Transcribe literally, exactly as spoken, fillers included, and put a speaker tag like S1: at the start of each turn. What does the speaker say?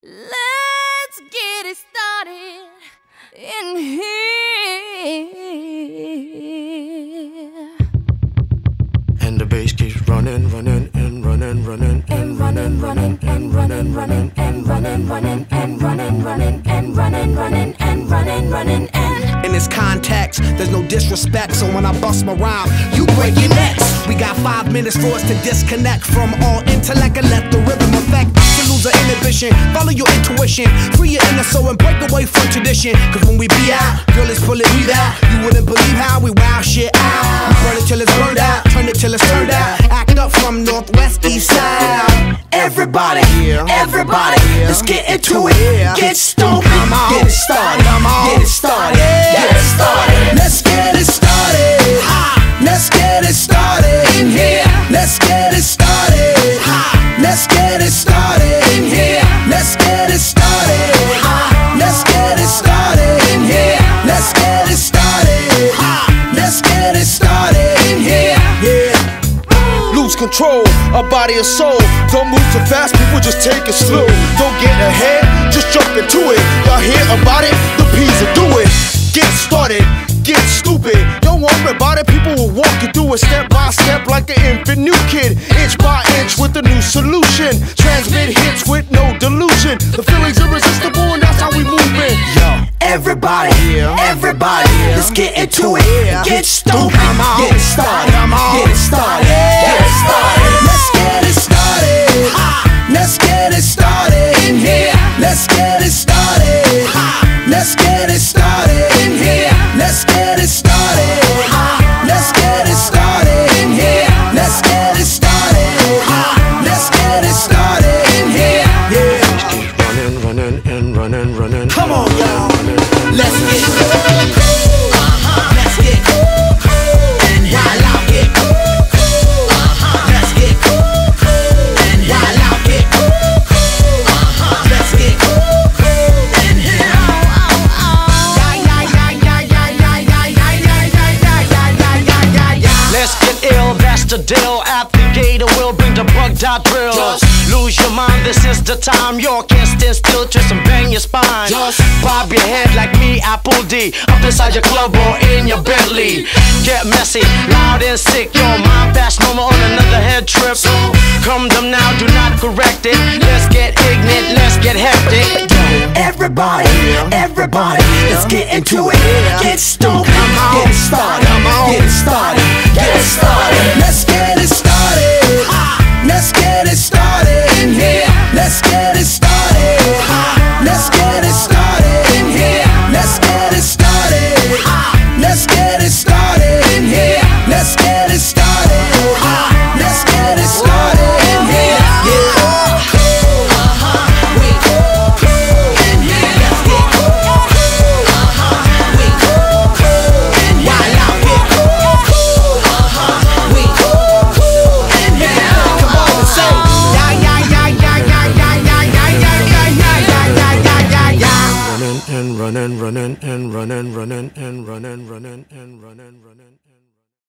S1: Let's get it started in here.
S2: And the bass keeps running, running, and running, running, and running, running, and running, running, and running, running, and running, running, and running, running, and running, running, and
S3: in this context, there's no disrespect, so when I bust my rhyme, you break your necks. We got five minutes for us to disconnect from all intellect and let the rhythm affect. To lose our inhibition, follow your intuition, free your inner soul and break away from tradition. Cause when we be out, girl, it's pulling me out. You wouldn't believe how we wow shit out. We burn it till it's burned out, turn it till it's turned out. Act up from northwest, east side. Everybody, everybody, let's get into it. Get stupid, get it started, get it started, get it started. Let's get it started. Let's get it started in here. Let's get it started. Let's get it started in here. Let's get it started. Let's get it started in here. Let's get it started. Let's get it started in here. Yeah.
S4: Lose control, our body and soul. Don't move too fast, people just take it slow. Don't get ahead, just jump into it. Y'all hear about it? The P's will do it. Get started, get stupid. Don't worry about it, people will walk you through it step by step like an infant new kid. Inch by inch with a new solution. Transmit hits with no delusion. The feeling's irresistible and that's how we move it. Yo,
S3: everybody, everybody, let's get into it. Get stupid, get it started, get it started, get it started. Let's get it started. Let's get it started in here. Let's get it started. Let's get it started in here. Let's get it started. Let's get it started in here. Let's get it started. Let's get it started in here. Yeah.
S2: keep running, running, and running, running.
S3: Come on, y'all. Let's get it.
S5: The deal at the gate, will bring the bug dot drill. Just lose your mind, this is the time. You can't stand still, twist and bang your spine. Just bob your head like me, Apple D. Up inside your club or in your Bentley. Get messy, loud and sick. Your mind fast, normal on another head trip. So come them now, do not correct it. Let's get ignorant, let's get hectic.
S3: Everybody, everybody, let's get into it. Get stupid, get it started, get it started, get it started. Let's get it started. Let's get it started in here. Let's get it started. Let's get it started in here. Let's get it started. Let's get it started in here. Let's get it started. Let's get it started in here. Yeah.
S2: running, running, and running, running, and